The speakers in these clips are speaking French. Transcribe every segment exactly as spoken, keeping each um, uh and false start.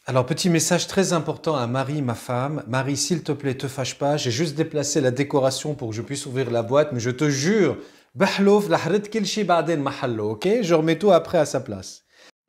Alors, petit message très important à Marie, ma femme. Marie, s'il te plaît, te fâche pas. J'ai juste déplacé la décoration pour que je puisse ouvrir la boîte, mais je te jure, bahlouf, la harit kilchi ba'den mahallo, ok? Je remets tout après à sa place.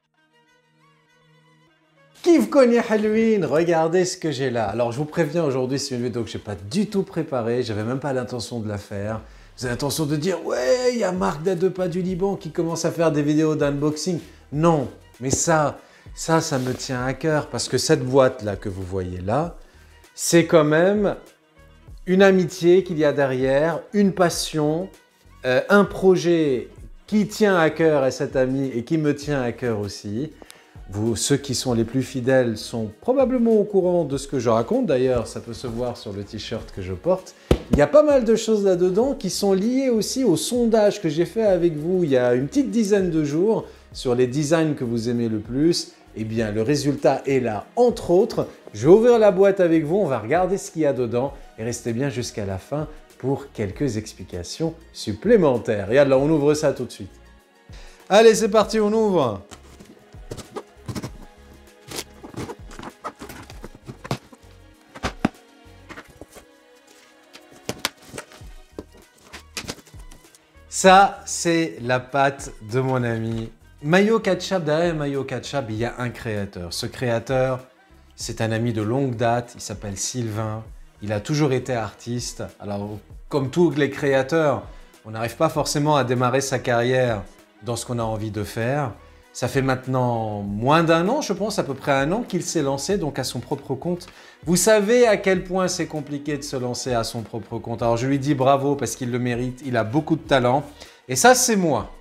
Kif connaît Halloween, regardez ce que j'ai là. Alors, je vous préviens, aujourd'hui, c'est une vidéo que je n'ai pas du tout préparée. J'avais même pas l'intention de la faire. Vous avez l'intention de dire, ouais, il y a Marc des Deux Pas du Liban qui commence à faire des vidéos d'unboxing. Non, mais ça... Ça, ça me tient à cœur parce que cette boîte-là que vous voyez là, c'est quand même une amitié qu'il y a derrière, une passion, euh, un projet qui tient à cœur à cet ami et qui me tient à cœur aussi. Vous, ceux qui sont les plus fidèles sont probablement au courant de ce que je raconte. D'ailleurs, ça peut se voir sur le t-shirt que je porte. Il y a pas mal de choses là-dedans qui sont liées aussi au sondage que j'ai fait avec vous il y a une petite dizaine de jours sur les designs que vous aimez le plus. Eh bien, le résultat est là, entre autres. Je vais ouvrir la boîte avec vous, on va regarder ce qu'il y a dedans et restez bien jusqu'à la fin pour quelques explications supplémentaires. Regarde là, on ouvre ça tout de suite. Allez, c'est parti, on ouvre. Ça, c'est la pâte de mon ami. Mayo Ketchup, derrière Mayo Ketchup, il y a un créateur. Ce créateur, c'est un ami de longue date, il s'appelle Sylvain. Il a toujours été artiste. Alors, comme tous les créateurs, on n'arrive pas forcément à démarrer sa carrière dans ce qu'on a envie de faire. Ça fait maintenant moins d'un an, je pense, à peu près un an qu'il s'est lancé, donc à son propre compte. Vous savez à quel point c'est compliqué de se lancer à son propre compte. Alors, je lui dis bravo parce qu'il le mérite, il a beaucoup de talent. Et ça, c'est moi.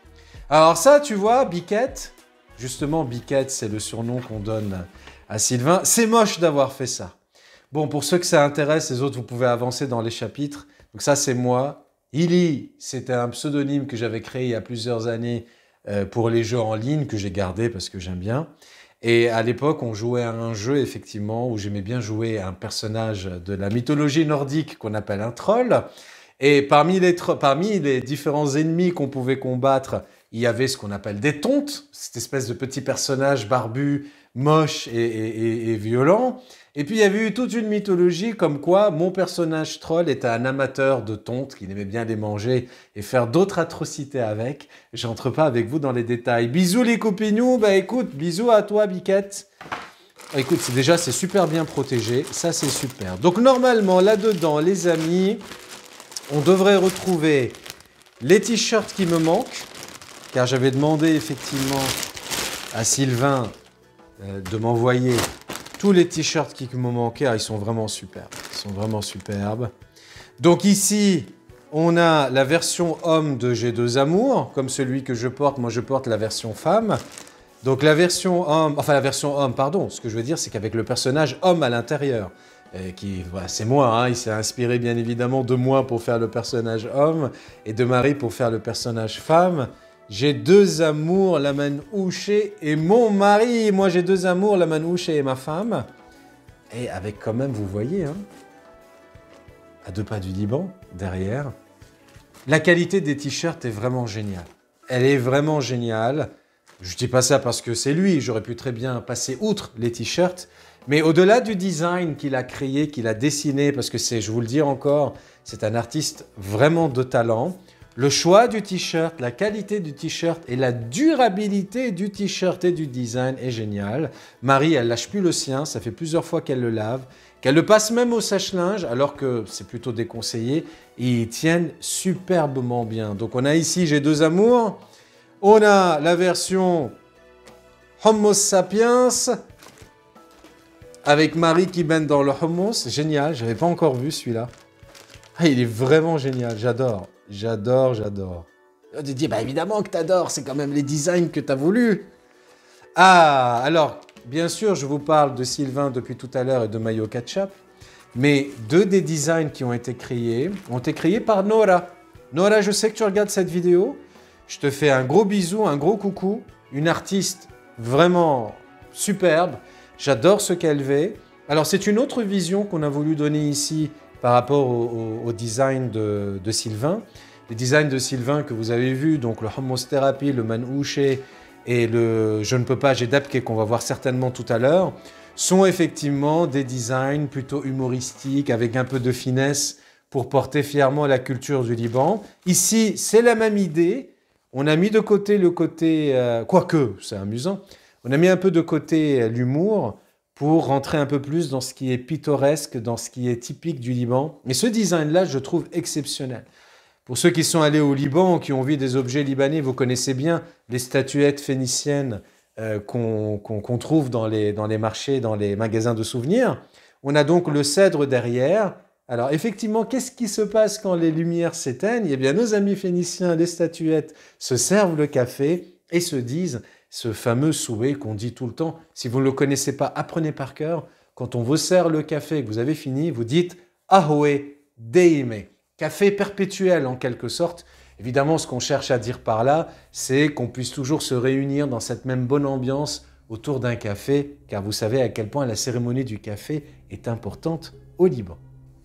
Alors ça, tu vois, Biquette, justement, Biquette, c'est le surnom qu'on donne à Sylvain. C'est moche d'avoir fait ça. Bon, pour ceux que ça intéresse, les autres, vous pouvez avancer dans les chapitres. Donc ça, c'est moi. Illy, c'était un pseudonyme que j'avais créé il y a plusieurs années euh, pour les jeux en ligne, que j'ai gardé parce que j'aime bien. Et à l'époque, on jouait à un jeu, effectivement, où j'aimais bien jouer à un personnage de la mythologie nordique qu'on appelle un troll. Et parmi les, parmi les différents ennemis qu'on pouvait combattre, il y avait ce qu'on appelle des tontes, cette espèce de petit personnage barbu, moche et, et, et violent. Et puis il y avait eu toute une mythologie comme quoi mon personnage troll était un amateur de tontes, qu'il aimait bien les manger et faire d'autres atrocités avec. Je n'entre pas avec vous dans les détails. Bisous les copinous, bah écoute, bisous à toi Biquette. Écoute, c'est déjà c'est super bien protégé, ça c'est super. Donc normalement là-dedans les amis, on devrait retrouver les t-shirts qui me manquent. Car j'avais demandé effectivement à Sylvain euh, de m'envoyer tous les t-shirts qui me manquaient. Ah, ils sont vraiment superbes. Ils sont vraiment superbes. Donc ici, on a la version homme de J'ai deux amours, comme celui que je porte. Moi, je porte la version femme. Donc la version homme, enfin la version homme, pardon. Ce que je veux dire, c'est qu'avec le personnage homme à l'intérieur, qui, voilà, c'est moi, hein, il s'est inspiré bien évidemment de moi pour faire le personnage homme et de Marie pour faire le personnage femme. J'ai deux amours, la manouché et mon mari. Moi, j'ai deux amours, la manouché et ma femme. Et avec quand même, vous voyez, hein, à deux pas du Liban, derrière. La qualité des t-shirts est vraiment géniale. Elle est vraiment géniale. Je ne dis pas ça parce que c'est lui. J'aurais pu très bien passer outre les t-shirts. Mais au-delà du design qu'il a créé, qu'il a dessiné, parce que c'est, je vous le dis encore, c'est un artiste vraiment de talent. Le choix du t-shirt, la qualité du t-shirt et la durabilité du t-shirt et du design est génial. Marie, elle lâche plus le sien, ça fait plusieurs fois qu'elle le lave, qu'elle le passe même au sèche-linge, alors que c'est plutôt déconseillé. Et ils tiennent superbement bien. Donc on a ici, j'ai deux amours. On a la version Homo sapiens, avec Marie qui baigne dans le hummus. Génial, je n'avais pas encore vu celui-là. Ah, il est vraiment génial, j'adore. J'adore, j'adore. Tu te dis, bah évidemment que tu adores, c'est quand même les designs que tu as voulu. Ah, alors, bien sûr, je vous parle de Sylvain depuis tout à l'heure et de Mayo Ketchup, mais deux des designs qui ont été créés ont été créés par Nora. Nora, je sais que tu regardes cette vidéo. Je te fais un gros bisou, un gros coucou. Une artiste vraiment superbe. J'adore ce qu'elle fait. Alors, c'est une autre vision qu'on a voulu donner ici par rapport au, au, au design de, de Sylvain. Les designs de Sylvain que vous avez vus, donc le hummus therapy, le manouché et le Je ne peux pas, j'ai d'Abké qu'on va voir certainement tout à l'heure, sont effectivement des designs plutôt humoristiques, avec un peu de finesse pour porter fièrement la culture du Liban. Ici, c'est la même idée. On a mis de côté le côté... Euh, quoique, c'est amusant. On a mis un peu de côté euh, l'humour pour rentrer un peu plus dans ce qui est pittoresque, dans ce qui est typique du Liban. Et ce design-là, je trouve exceptionnel. Pour ceux qui sont allés au Liban, qui ont vu des objets libanais, vous connaissez bien les statuettes phéniciennes euh, qu'on qu'on, qu'on trouve dans les, dans les marchés, dans les magasins de souvenirs. On a donc le cèdre derrière. Alors effectivement, qu'est-ce qui se passe quand les lumières s'éteignent? Eh bien, nos amis phéniciens, les statuettes, se servent le café et se disent ce fameux souhait qu'on dit tout le temps. Si vous ne le connaissez pas, apprenez par cœur. Quand on vous sert le café et que vous avez fini, vous dites « Ahoe Deime ». Café perpétuel en quelque sorte. Évidemment, ce qu'on cherche à dire par là, c'est qu'on puisse toujours se réunir dans cette même bonne ambiance autour d'un café, car vous savez à quel point la cérémonie du café est importante au Liban.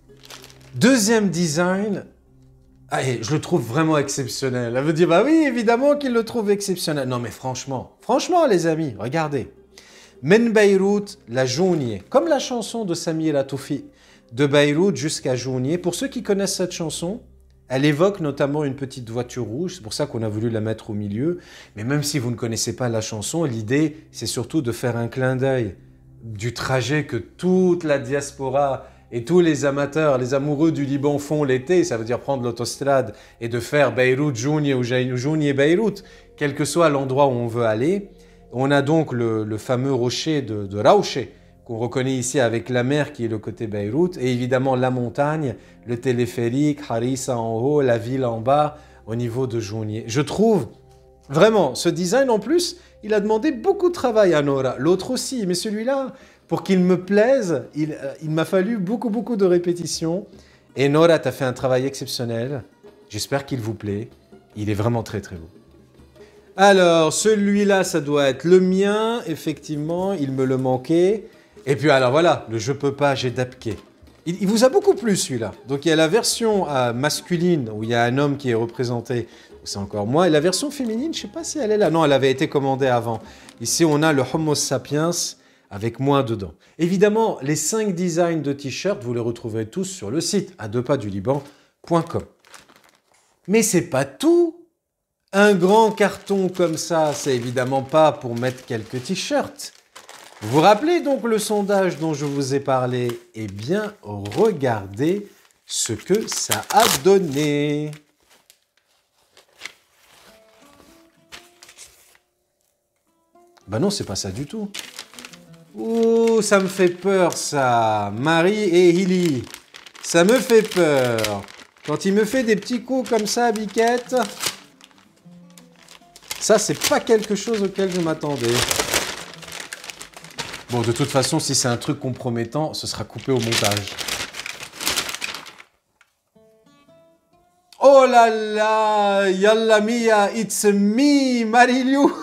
Deuxième design, allez, je le trouve vraiment exceptionnel. Elle veut dire, bah oui, évidemment qu'il le trouve exceptionnel. Non mais franchement, franchement les amis, regardez. Men Beyrouth, la Jounier, comme la chanson de Samir Atoufi, de Beyrouth jusqu'à Jounier. Pour ceux qui connaissent cette chanson, elle évoque notamment une petite voiture rouge, c'est pour ça qu'on a voulu la mettre au milieu. Mais même si vous ne connaissez pas la chanson, l'idée, c'est surtout de faire un clin d'œil du trajet que toute la diaspora et tous les amateurs, les amoureux du Liban font l'été, ça veut dire prendre l'autostrade et de faire Beyrouth-Jounier ou Jounier-Beyrouth, quel que soit l'endroit où on veut aller. On a donc le, le fameux rocher de, de Raouché, qu'on reconnaît ici avec la mer qui est le côté Beyrouth, et évidemment la montagne, le téléphérique, Harissa en haut, la ville en bas, au niveau de Jounier. Je trouve vraiment, ce design en plus, il a demandé beaucoup de travail à Nora, l'autre aussi, mais celui-là, pour qu'il me plaise, il, il m'a fallu beaucoup, beaucoup de répétitions. Et Nora, tu as fait un travail exceptionnel. J'espère qu'il vous plaît. Il est vraiment très, très beau. Alors, celui-là, ça doit être le mien. Effectivement, il me le manquait. Et puis, alors voilà, le Je peux pas, j'ai d'Abké. Il, il vous a beaucoup plu, celui-là. Donc, il y a la version euh, masculine, où il y a un homme qui est représenté. C'est encore moi. Et la version féminine, je ne sais pas si elle est là. Non, elle avait été commandée avant. Ici, on a le Homo sapiens, avec moi dedans. Évidemment, les cinq designs de t-shirts, vous les retrouverez tous sur le site à deux pas du liban point com. Mais c'est pas tout. Un grand carton comme ça, c'est évidemment pas pour mettre quelques t-shirts. Vous vous rappelez donc le sondage dont je vous ai parlé? Eh bien, regardez ce que ça a donné. Ben non, c'est pas ça du tout. Ouh, ça me fait peur, ça. Marie et Hilly. Ça me fait peur. Quand il me fait des petits coups comme ça, Biquette, ça, c'est pas quelque chose auquel je m'attendais. Bon, de toute façon, si c'est un truc compromettant, ce sera coupé au montage. Oh là là, yalla mia, it's me, Marilou.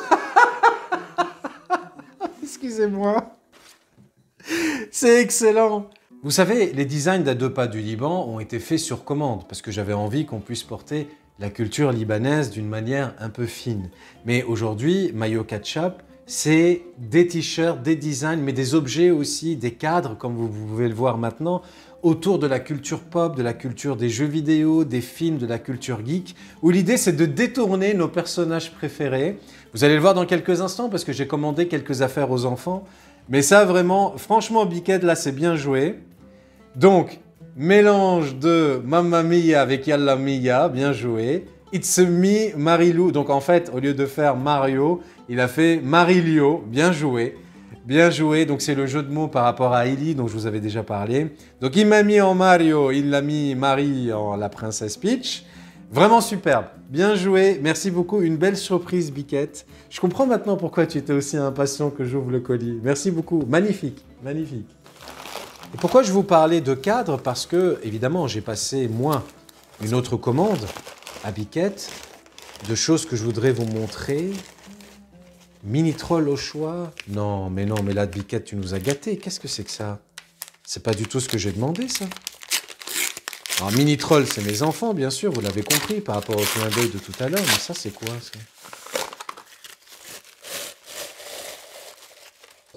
Excusez-moi. C'est excellent. Vous savez, les designs d'À deux pas du Liban ont été faits sur commande parce que j'avais envie qu'on puisse porter la culture libanaise d'une manière un peu fine. Mais aujourd'hui, Mayo Ketchup, c'est des t-shirts, des designs, mais des objets aussi, des cadres, comme vous pouvez le voir maintenant, autour de la culture pop, de la culture des jeux vidéo, des films, de la culture geek, où l'idée c'est de détourner nos personnages préférés. Vous allez le voir dans quelques instants parce que j'ai commandé quelques affaires aux enfants. Mais ça vraiment, franchement Biquette, là c'est bien joué. Donc, mélange de Mamma Mia avec Yalla Mia, bien joué. It's me, Marilou. Donc en fait, au lieu de faire Mario, il a fait Marilio, bien joué. Bien joué, donc c'est le jeu de mots par rapport à Ellie dont je vous avais déjà parlé. Donc il m'a mis en Mario, il l'a mis Marie en la princesse Peach. Vraiment superbe, bien joué, merci beaucoup, une belle surprise Biquette. Je comprends maintenant pourquoi tu étais aussi impatient que j'ouvre le colis. Merci beaucoup, magnifique, magnifique. Et pourquoi je vous parlais de cadre? Parce que, évidemment, j'ai passé, moi, une autre commande à Biquette, de choses que je voudrais vous montrer. Mini troll au choix? Non, mais non, mais là, Biquette, tu nous as gâtés. Qu'est-ce que c'est que ça? C'est pas du tout ce que j'ai demandé, ça. Alors, mini troll, c'est mes enfants, bien sûr, vous l'avez compris, par rapport au clin d'œil de tout à l'heure. Mais ça, c'est quoi, ça?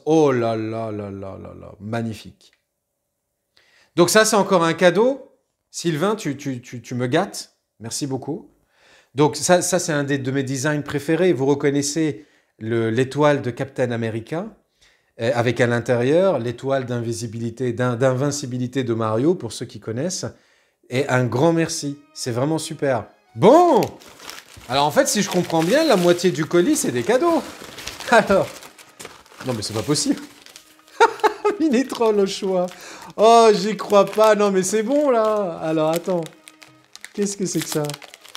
Oh là là là là là là, magnifique. Donc ça, c'est encore un cadeau. Sylvain, tu, tu, tu, tu me gâtes. Merci beaucoup. Donc ça, ça c'est un des, de mes designs préférés. Vous reconnaissez l'étoile de Captain America, euh, avec à l'intérieur l'étoile d'invisibilité, d'invincibilité de Mario, pour ceux qui connaissent. Et un grand merci. C'est vraiment super. Bon! Alors en fait, si je comprends bien, la moitié du colis, c'est des cadeaux. Alors... Non mais c'est pas possible. Mini-troll au choix. Oh, j'y crois pas. Non mais c'est bon là. Alors attends. Qu'est-ce que c'est que ça?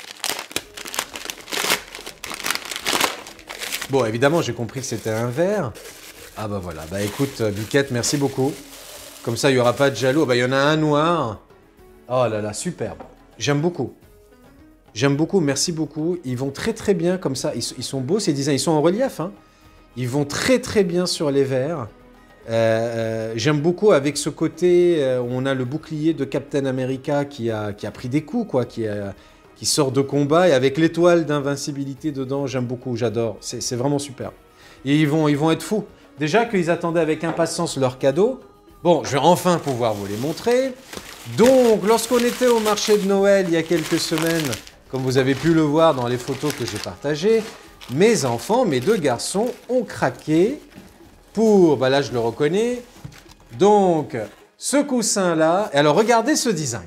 Bon, évidemment, j'ai compris que c'était un verre. Ah bah voilà. Bah écoute, Biquette, merci beaucoup. Comme ça, il n'y aura pas de jaloux. Bah il y en a un noir. Oh là là, superbe. J'aime beaucoup. J'aime beaucoup, merci beaucoup. Ils vont très très bien comme ça. Ils, ils sont beaux ces designs. Ils sont en relief, hein. Ils vont très très bien sur les verres. Euh, euh, J'aime beaucoup avec ce côté, euh, on a le bouclier de Captain America qui a, qui a pris des coups, quoi, qui, a, qui sort de combat, et avec l'étoile d'invincibilité dedans, j'aime beaucoup, j'adore. C'est vraiment super. Et ils vont, ils vont être fous. Déjà qu'ils attendaient avec impatience leur cadeau. Bon, je vais enfin pouvoir vous les montrer. Donc, lorsqu'on était au marché de Noël il y a quelques semaines, comme vous avez pu le voir dans les photos que j'ai partagées, mes enfants, mes deux garçons, ont craqué pour, bah là je le reconnais, donc ce coussin-là. Et alors regardez ce design.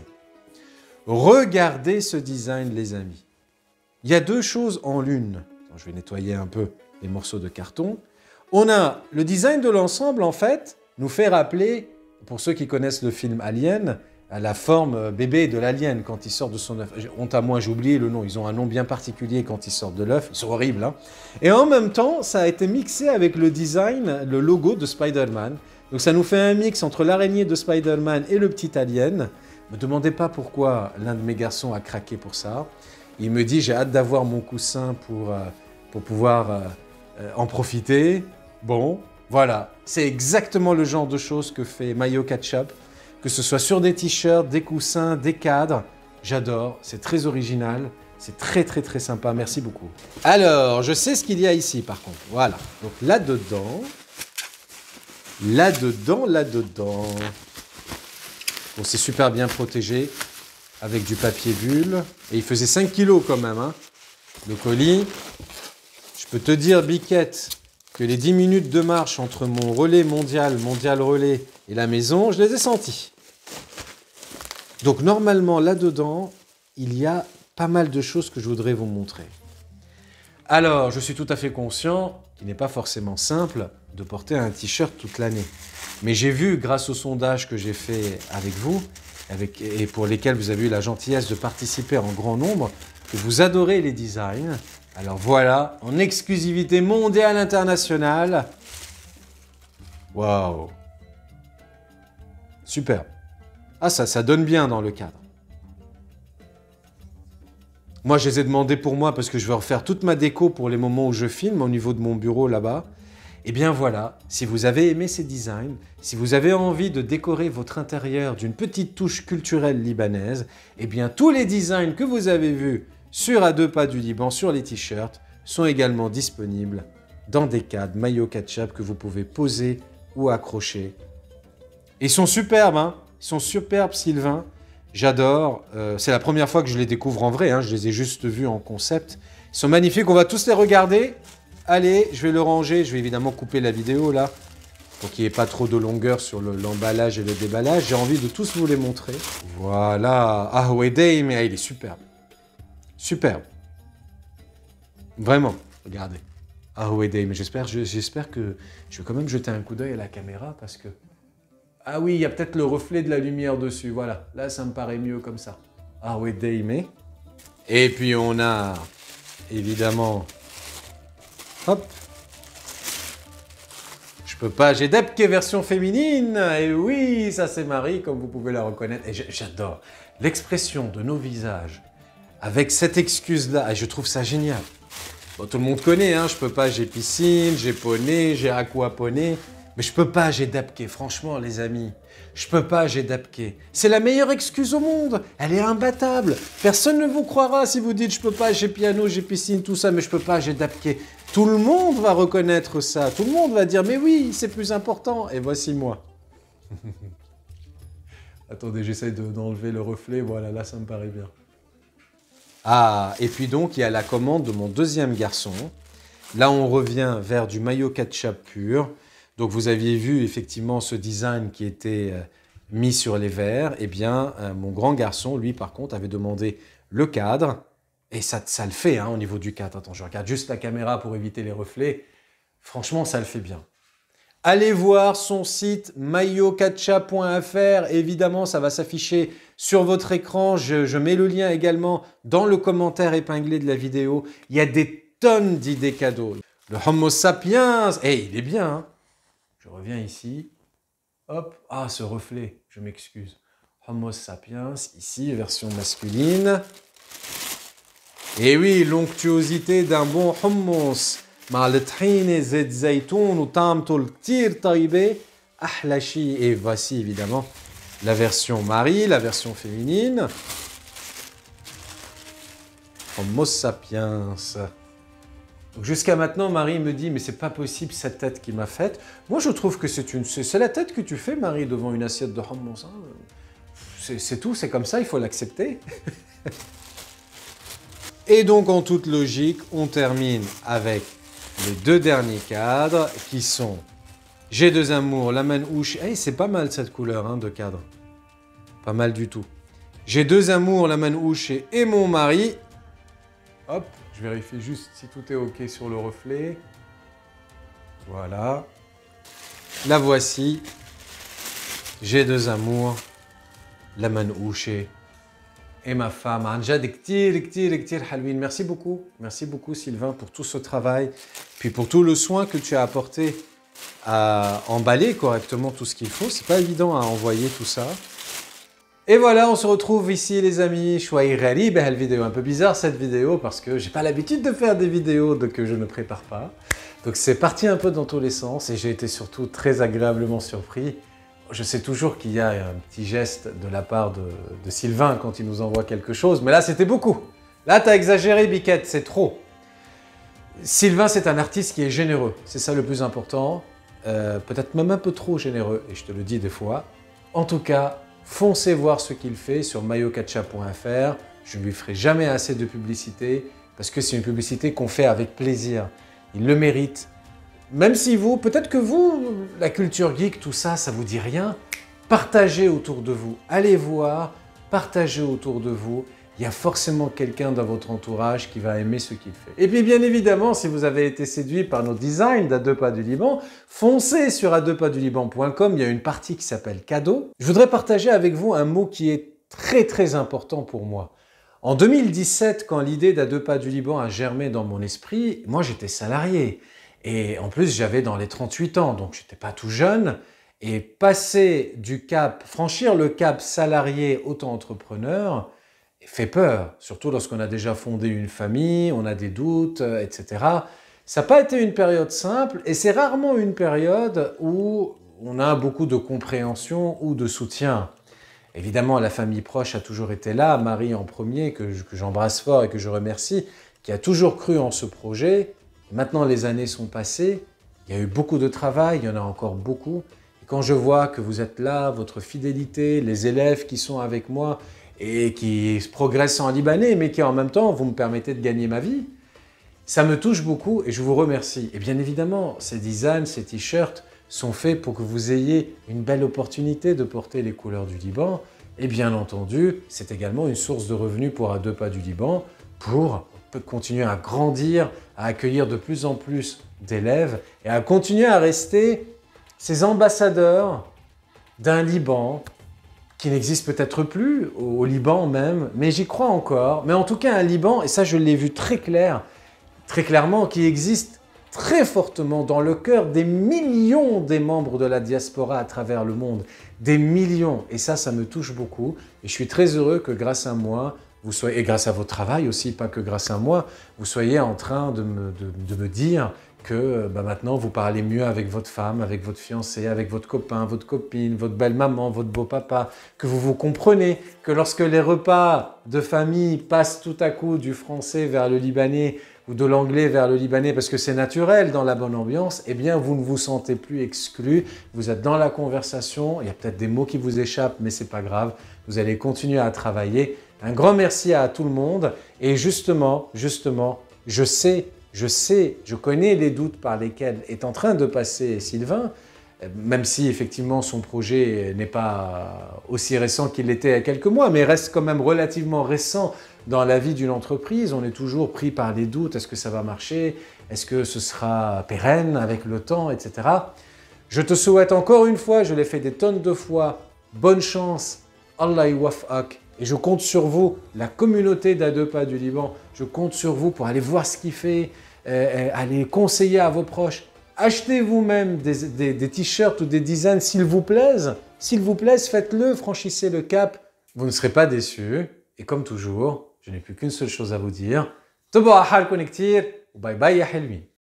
Regardez ce design, les amis. Il y a deux choses en l'une. Je vais nettoyer un peu les morceaux de carton. On a le design de l'ensemble, en fait, nous fait rappeler, pour ceux qui connaissent le film Alien, à la forme bébé de l'alien quand il sort de son œuf. Honte à moi, j'ai oublié le nom. Ils ont un nom bien particulier quand ils sortent de l'œuf. Ils sont horribles, hein. Et en même temps, ça a été mixé avec le design, le logo de Spider-Man. Donc ça nous fait un mix entre l'araignée de Spider-Man et le petit alien. Ne me demandez pas pourquoi l'un de mes garçons a craqué pour ça. Il me dit, j'ai hâte d'avoir mon coussin pour, euh, pour pouvoir euh, euh, en profiter. Bon, voilà. C'est exactement le genre de choses que fait Mayo Ketchup. Que ce soit sur des t-shirts, des coussins, des cadres, j'adore, c'est très original, c'est très très très sympa, merci beaucoup. Alors, je sais ce qu'il y a ici par contre, voilà. Donc là-dedans, là-dedans, là-dedans, bon c'est super bien protégé, avec du papier bulle, et il faisait cinq kilos quand même, hein, le colis. Je peux te dire, Biquette, que les dix minutes de marche entre mon relais mondial, mondial relais, et la maison, je les ai sentis. Donc normalement, là-dedans, il y a pas mal de choses que je voudrais vous montrer. Alors, je suis tout à fait conscient qu'il n'est pas forcément simple de porter un t-shirt toute l'année. Mais j'ai vu, grâce au sondage que j'ai fait avec vous, avec, et pour lesquels vous avez eu la gentillesse de participer en grand nombre, que vous adorez les designs. Alors voilà, en exclusivité mondiale internationale. Waouh! Super. Ah, ça, ça donne bien dans le cadre. Moi, je les ai demandés pour moi parce que je vais refaire toute ma déco pour les moments où je filme au niveau de mon bureau là-bas. Et bien voilà, si vous avez aimé ces designs, si vous avez envie de décorer votre intérieur d'une petite touche culturelle libanaise, eh bien tous les designs que vous avez vus sur À deux pas du Liban, sur les t-shirts, sont également disponibles dans des cadres Mayo Ketchup que vous pouvez poser ou accrocher. Ils sont superbes, hein. Ils sont superbes, Sylvain. J'adore. Euh, c'est la première fois que je les découvre en vrai, hein. Je les ai juste vus en concept. Ils sont magnifiques. On va tous les regarder. Allez, je vais le ranger. Je vais évidemment couper la vidéo là, pour qu'il n'y ait pas trop de longueur sur l'emballage le, et le déballage. J'ai envie de tous vous les montrer. Voilà. Ah ouais, Dame, il est superbe. Superbe. Vraiment. Regardez. Ah ouais, Dame. J'espère j'espère que je vais quand même jeter un coup d'œil à la caméra parce que... Ah oui, il y a peut-être le reflet de la lumière dessus. Voilà. Là, ça me paraît mieux comme ça. Ah ouais, Dame. Et puis, on a évidemment... Hop. Je peux pas, j'ai Debke version féminine. Et oui, ça c'est Marie, comme vous pouvez la reconnaître. Et j'adore l'expression de nos visages avec cette excuse-là. Et je trouve ça génial. Bon, tout le monde connaît, hein. Je peux pas, j'ai piscine, j'ai poney, j'ai aquaponé. Mais je peux pas, j'ai Debke. Franchement, les amis, je peux pas, j'ai Debke. C'est la meilleure excuse au monde. Elle est imbattable. Personne ne vous croira si vous dites je peux pas, j'ai piano, j'ai piscine, tout ça, mais je peux pas, j'ai Debke. Tout le monde va reconnaître ça. Tout le monde va dire, mais oui, c'est plus important. Et voici moi. Attendez, j'essaie d'enlever le reflet. Voilà, là, ça me paraît bien. Ah, et puis donc, il y a la commande de mon deuxième garçon. Là, on revient vers du mayo ketchup pur. Donc, vous aviez vu effectivement ce design qui était euh, mis sur les verres. Eh bien, euh, mon grand garçon, lui, par contre, avait demandé le cadre. Et ça, ça le fait hein, au niveau du cadre. Attends, je regarde juste la caméra pour éviter les reflets. Franchement, ça le fait bien. Allez voir son site mayo ketchup point F R. Évidemment, ça va s'afficher sur votre écran. Je, je mets le lien également dans le commentaire épinglé de la vidéo. Il y a des tonnes d'idées cadeaux. Le Homo sapiens, eh, hey, il est bien. Hein. Je reviens ici. Hop, ah, ce reflet, je m'excuse. Homo sapiens, ici, version masculine. Et oui, l'onctuosité d'un bon hummus. مع الطحينة زيت زيتون وطعمته كتير طيبة أحلى شيء. Et voici évidemment la version Marie, la version féminine. Homo sapiens. Jusqu'à maintenant, Marie me dit, mais c'est pas possible cette tête qu'il m'a faite. Moi, je trouve que c'est une, c'est la tête que tu fais, Marie, devant une assiette de hummus. Hein. C'est tout, c'est comme ça, il faut l'accepter. Et donc, en toute logique, on termine avec les deux derniers cadres qui sont J'ai deux amours, la manouche. Hey, c'est pas mal cette couleur hein, de cadre. Pas mal du tout. J'ai deux amours, la manouche et mon mari. Hop, je vérifie juste si tout est OK sur le reflet. Voilà. La voici. J'ai deux amours, la manouche et ma femme. Merci beaucoup. Merci beaucoup Sylvain pour tout ce travail, puis pour tout le soin que tu as apporté à emballer correctement tout ce qu'il faut. C'est pas évident à envoyer tout ça. Et voilà, on se retrouve ici les amis. Chouaï Rali, belle vidéo un peu bizarre cette vidéo parce que j'ai pas l'habitude de faire des vidéos que je ne prépare pas. Donc c'est parti un peu dans tous les sens et j'ai été surtout très agréablement surpris. Je sais toujours qu'il y a un petit geste de la part de, de Sylvain quand il nous envoie quelque chose, mais là c'était beaucoup. Là t'as exagéré Biquette, c'est trop. Sylvain c'est un artiste qui est généreux, c'est ça le plus important. Euh, Peut-être même un peu trop généreux, et je te le dis des fois. En tout cas, foncez voir ce qu'il fait sur mayo ketchup point F R. Je ne lui ferai jamais assez de publicité, parce que c'est une publicité qu'on fait avec plaisir. Il le mérite. Même si vous, peut-être que vous, la culture geek, tout ça, ça vous dit rien, partagez autour de vous. Allez voir, partagez autour de vous. Il y a forcément quelqu'un dans votre entourage qui va aimer ce qu'il fait. Et puis bien évidemment, si vous avez été séduit par nos designs d'A deux Pas du Liban, foncez sur a deux pas du liban point com, il y a une partie qui s'appelle cadeau. Je voudrais partager avec vous un mot qui est très très important pour moi. En deux mille dix-sept, quand l'idée d'A deux Pas du Liban a germé dans mon esprit, moi j'étais salarié. Et en plus, j'avais dans les trente-huit ans, donc je n'étais pas tout jeune. Et passer du cap, franchir le cap salarié auto-entrepreneur fait peur, surtout lorsqu'on a déjà fondé une famille, on a des doutes, et cetera. Ça n'a pas été une période simple et c'est rarement une période où on a beaucoup de compréhension ou de soutien. Évidemment, la famille proche a toujours été là, Marie en premier, que j'embrasse fort et que je remercie, qui a toujours cru en ce projet. Maintenant, les années sont passées, il y a eu beaucoup de travail, il y en a encore beaucoup. Et quand je vois que vous êtes là, votre fidélité, les élèves qui sont avec moi et qui progressent en libanais, mais qui en même temps, vous me permettez de gagner ma vie, ça me touche beaucoup et je vous remercie. Et bien évidemment, ces designs, ces t-shirts sont faits pour que vous ayez une belle opportunité de porter les couleurs du Liban. Et bien entendu, c'est également une source de revenus pour A deux Pas du Liban, pour continuer à grandir, à accueillir de plus en plus d'élèves et à continuer à rester ces ambassadeurs d'un Liban qui n'existe peut-être plus, au Liban même, mais j'y crois encore. Mais en tout cas, un Liban, et ça je l'ai vu très clair, très clairement, qui existe très fortement dans le cœur des millions des membres de la diaspora à travers le monde. Des millions. Et ça, ça me touche beaucoup. Et je suis très heureux que grâce à moi, vous soyez, et grâce à votre travail aussi, pas que grâce à moi, vous soyez en train de me, de, de me dire que bah, maintenant vous parlez mieux avec votre femme, avec votre fiancé, avec votre copain, votre copine, votre belle-maman, votre beau-papa, que vous vous comprenez, que lorsque les repas de famille passent tout à coup du français vers le libanais, ou de l'anglais vers le libanais parce que c'est naturel dans la bonne ambiance, eh bien vous ne vous sentez plus exclu, vous êtes dans la conversation, il y a peut-être des mots qui vous échappent, mais c'est pas grave, vous allez continuer à travailler. Un grand merci à tout le monde et justement, justement, je sais, je sais, je connais les doutes par lesquels est en train de passer Sylvain, même si effectivement son projet n'est pas aussi récent qu'il l'était il y a quelques mois, mais reste quand même relativement récent dans la vie d'une entreprise. On est toujours pris par les doutes, est-ce que ça va marcher, est-ce que ce sera pérenne avec le temps, et cetera. Je te souhaite encore une fois, je l'ai fait des tonnes de fois, bonne chance, Allah yawafak, et je compte sur vous, la communauté d'Adepa du Liban, je compte sur vous pour aller voir ce qu'il fait, euh, aller conseiller à vos proches. Achetez vous-même des, des, des t-shirts ou des designs s'il vous plaisent. S'il vous plaise, faites-le, franchissez le cap. Vous ne serez pas déçus. Et comme toujours, je n'ai plus qu'une seule chose à vous dire. Bye bye ya Hilmi.